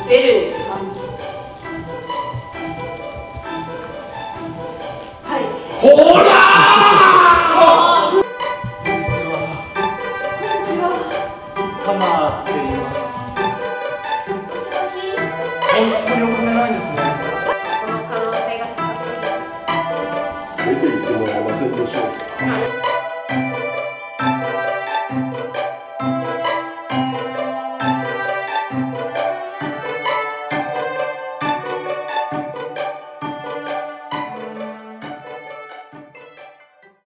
ベルですか？はい。 ほらー。タマって言います。本当に